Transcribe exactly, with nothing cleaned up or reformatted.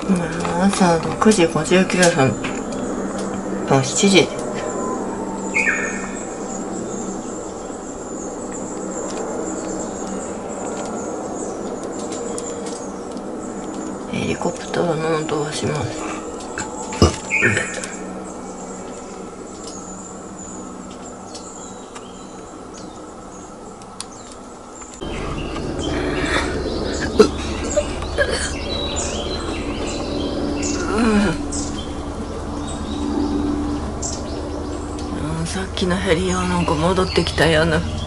今朝ろくじごじゅうきゅうふん、もうしちじ。ヘリコプターの音がします。さっきのヘリはなんか戻ってきたやな。